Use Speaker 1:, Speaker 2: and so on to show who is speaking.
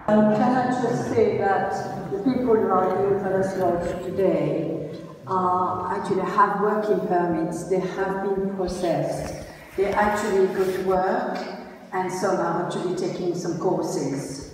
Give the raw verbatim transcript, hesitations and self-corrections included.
Speaker 1: Can I just say that the people who are here with us lodge today are actually have working permits, they have been processed, they actually go to work, and some are actually taking some courses.